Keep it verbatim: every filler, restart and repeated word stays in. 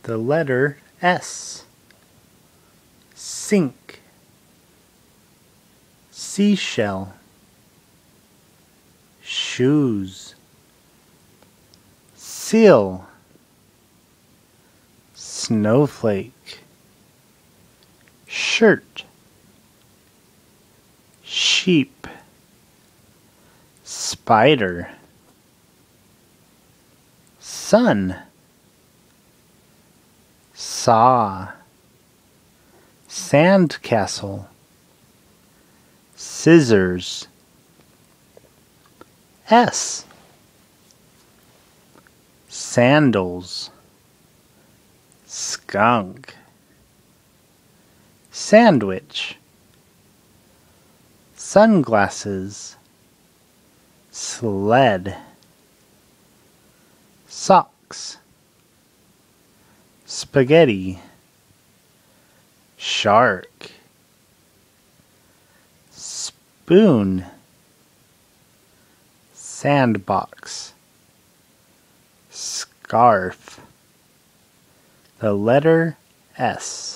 The letter S. Sink. Seashell. Shoes. Seal. Snowflake. Shirt. Sheep. Spider. Sun. Saw. Sandcastle. Scissors. S. Sandals. Skunk. Sandwich. Sunglasses. Sled. Socks. Spaghetti. Shark. Spoon. Sandbox. Scarf. The letter S.